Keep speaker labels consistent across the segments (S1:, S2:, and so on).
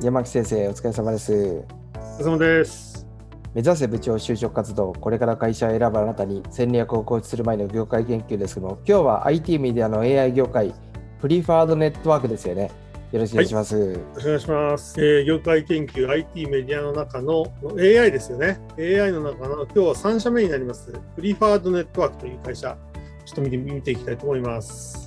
S1: 山木先生、お疲れ様です。
S2: お疲れ様です。
S1: 目指せ部長就職活動、これから会社を選ぶあなたに戦略を構築する前の業界研究ですけども、今日は IT メディアの AI 業界、プリファードネットワークですよね。よろしくお願いします。
S2: よろしくお願いします。業界研究 IT メディアの中の AI ですよね。AI の中の今日は3社目になります。プリファードネットワークという会社、ちょっと見ていきたいと思います。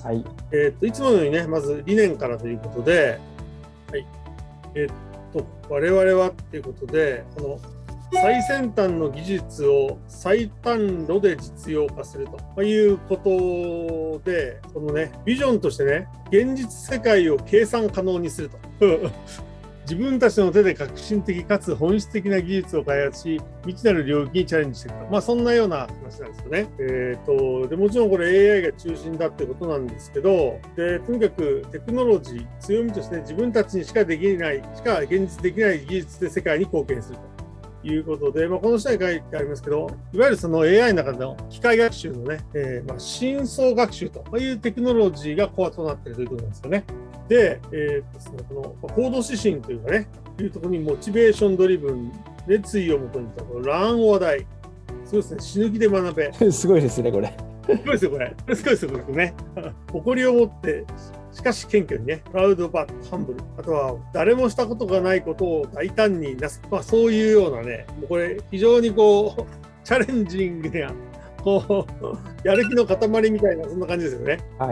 S1: はい。
S2: いつものようにね、まず理念からということで、はい。我々はということで、この最先端の技術を最短路で実用化するということで、このね、ビジョンとしてね、現実世界を計算可能にすると。自分たちの手で革新的かつ本質的な技術を開発し、未知なる領域にチャレンジしていくと。そんなような話なんですよね。でもちろんこれ AI が中心だってことなんですけど、とにかくテクノロジー、強みとして自分たちにしかできない、現実できない技術で世界に貢献するということで、この下に書いてありますけど、いわゆるその AI の中の機械学習のね、深層学習というテクノロジーがコアとなっているということなんですよね。で、この行動指針というかね、いうところにモチベーションドリブン、熱意をもとにしたこのラン話題、そうですね、死ぬ気で学べ。
S1: すごいですね、これ。
S2: すごいですよ、これ。すごいですよ、これね。誇りを持って、しかし謙虚にね、プラウドバットハンブル、あとは誰もしたことがないことを大胆になす、そういうようなね、もうこれ、非常にこう、チャレンジングな、こうやる気の塊みたいな、そんな感じですよね。
S1: はい。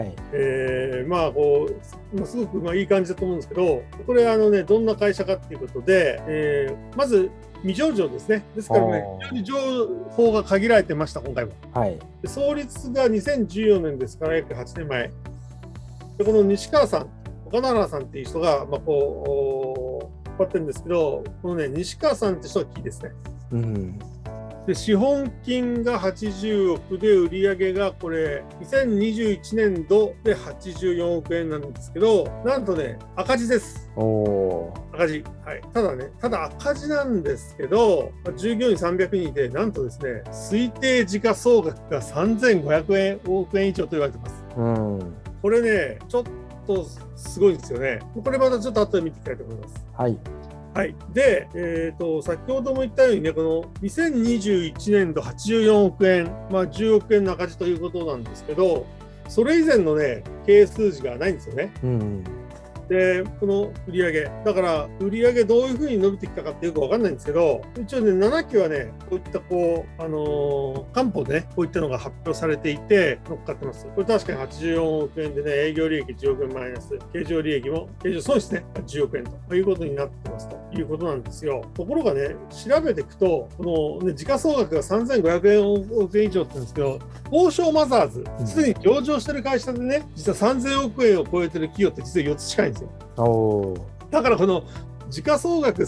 S2: すごくいい感じだと思うんですけど、これどんな会社かっていうことで、まず未上場ですね。ですからね、非常に情報が限られてました、今回は。
S1: はい。
S2: 創立が2014年ですから、約8年前。でこの西川さん、岡永さんっていう人が、引っ張ってるんですけど、このね、西川さんって人がキーですね。で資本金が80億で、売上がこれ2021年度で84億円なんですけど、なんとね、赤字です。赤字。はい。ただ赤字なんですけど、従業員300人で、なんとですね、推定時価総額が3500億円以上と言われてます。これね、ちょっとすごいんですよね。これまたちょっと後で見ていきたいと思います。
S1: はい。
S2: はい。で、先ほども言ったようにね、この2021年度84億円、10億円の赤字ということなんですけど、それ以前のね、経営数字がないんですよね。で、この売上だから売上どういうふうに伸びてきたかってよく分かんないんですけど、一応ね、7期はね、こういった官報でね、こういったのが発表されていて乗っかってます。これ確かに84億円でね、営業利益10億円マイナス、経常利益も経常損失ね、10億円ということになってますということなんですよ。ところがね、調べていくと、このね、時価総額が3500億円以上って言うんですけど、東証マザーズ、すでに上場してる会社でね、実は3000億円を超えてる企業って実は4つ近いんですよ。だからこの時価総額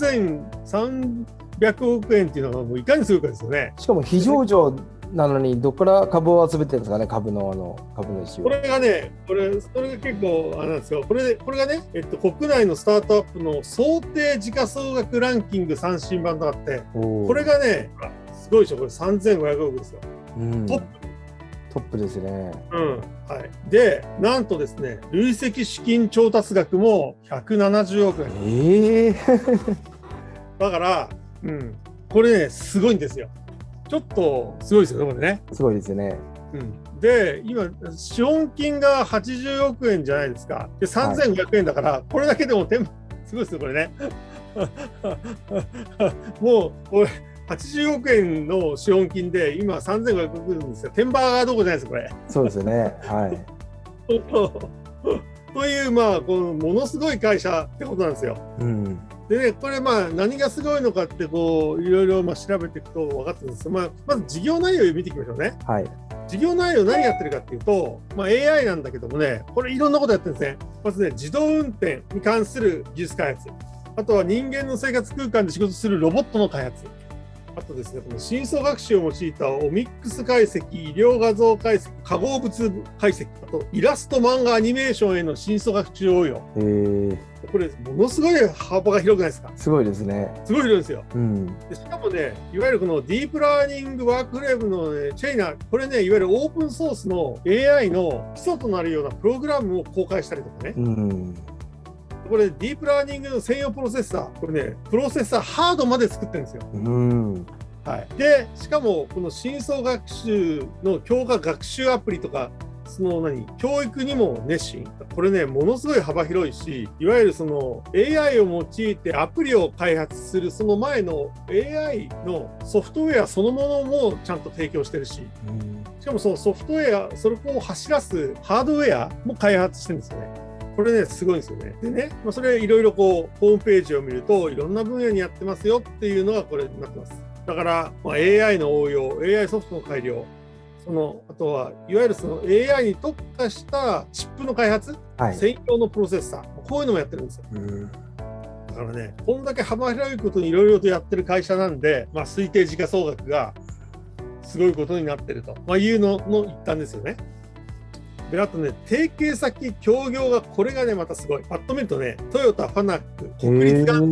S2: 3300億円っていうのがもういかにすごいかですよね。
S1: しかも非上場なのに、どこから株を集めてるんですかね、株主を。
S2: これがね、それが結構なんですよ。これがね、国内のスタートアップの想定時価総額ランキング3新版とあって、これがね、すごいでしょ、これ3500億ですよ。
S1: トップですね。
S2: はい。で、なんとですね、累積資金調達額も170億円。だから、これね、すごいんですよ。ちょっとすごいですよね、これね。
S1: すごいですね。
S2: で、今、資本金が80億円じゃないですか。で、3500円だから、これだけでもすごいですよ、これね。もう、これ、80億円の資本金で今3500億円ですよ。天場がどこじゃないですこれ。
S1: そうですね。はい。
S2: というこのものすごい会社ってことなんですよ。でね、これ何がすごいのかってこういろいろ調べていくと分かってるんですけど、まず事業内容を見ていきましょうね。
S1: はい。
S2: 事業内容何やってるかっていうと、AI なんだけどもね、これいろんなことやってるんですね。まずね、自動運転に関する技術開発、あとは人間の生活空間で仕事するロボットの開発、あとですね、この深層学習を用いたオミックス解析、医療画像解析、化合物解析、あとイラスト、漫画、アニメーションへの深層学習応用。これ、ものすごい幅が広くないですか？
S1: すごいですね。
S2: すごい広いですよ。でしかもね、いわゆるこのディープラーニングワークフレームの、チェイナー、これね、いわゆるオープンソースの AI の基礎となるようなプログラムを公開したりとかね。 これディープラーニングの専用プロセッサー、これね、プロセッサーハードまで作ってるんですよ。はい、でしかもこの深層学習の強化学習アプリとか、その教育にも熱心。これね、ものすごい幅広いし、いわゆるその AI を用いてアプリを開発するその前の AI のソフトウェアそのものもちゃんと提供してるし、しかもそのソフトウェア、それを走らすハードウェアも開発してるんですよね。これね、すごいんですよね。でね、それいろいろホームページを見ると、いろんな分野にやってますよっていうのがこれになってます。だから、AI の応用、AI ソフトの改良、あとはいわゆるその AI に特化したチップの開発、専用のプロセッサー、こういうのもやってるんですよ。だからね、こんだけ幅広いことにいろいろとやってる会社なんで、推定時価総額がすごいことになってると、いうのの一環ですよね。で、あとね、提携先、協業がこれがね、またすごい。パッと見るとね、トヨタ、ファナック、国立があった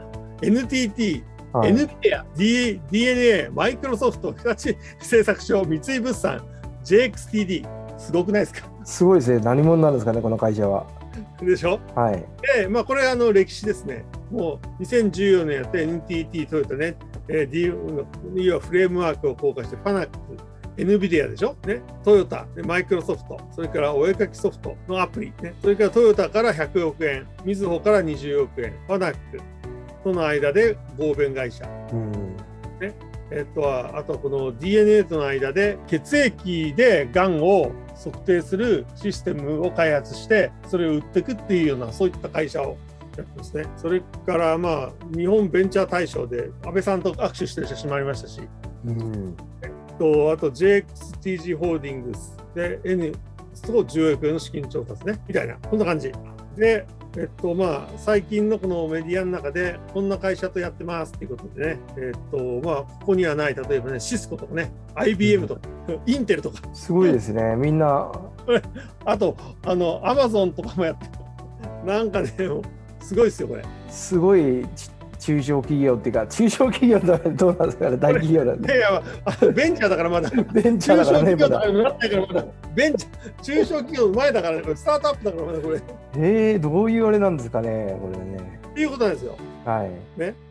S2: NTT、NVIDIA、DNA、マイクロソフト、日立製作所、三井物産、JXTD、すごくないですか？
S1: すごいですね。何者なんですかね、この会社は。
S2: でしょ？
S1: はい。
S2: で、これ歴史ですね。もう2014年やって NTT、トヨタね、要はフレームワークを公開して、ファナック、NVIDIA でしょ、ね、トヨタ、マイクロソフト、それからお絵かきソフトのアプリ、ね、それからトヨタから100億円、みずほから20億円、ファナックとの間で合弁会社、ね、あとこの DNA との間で血液でがんを測定するシステムを開発して、それを売っていくっていうような、そういった会社をやってますね。それから日本ベンチャー大賞で安倍さんと握手してる写真もありましたし、あと JXTG ホールディングスで N と10億円の資金調達ね、みたいな、こんな感じで、最近のこのメディアの中でこんな会社とやってますっていうことでね、ここにはない、例えばね、シスコとかね、IBM とか、インテルとか。
S1: すごいですね、みんな。
S2: あと、アマゾンとかもやって、なんかね、すごいですよ、これ。
S1: すごい中小企業っていうか、中小企業だとどうなんですかね、大企業なんで。
S2: いや、ベンチャーだからまだ。
S1: ベンチャーだからね、
S2: 中小企業だからなってからまだ。中小企業の前だから、スタートアップだからまだこれ。
S1: どういうあれなんですかね、これね。
S2: っていうことなんですよ。
S1: はい。
S2: ね。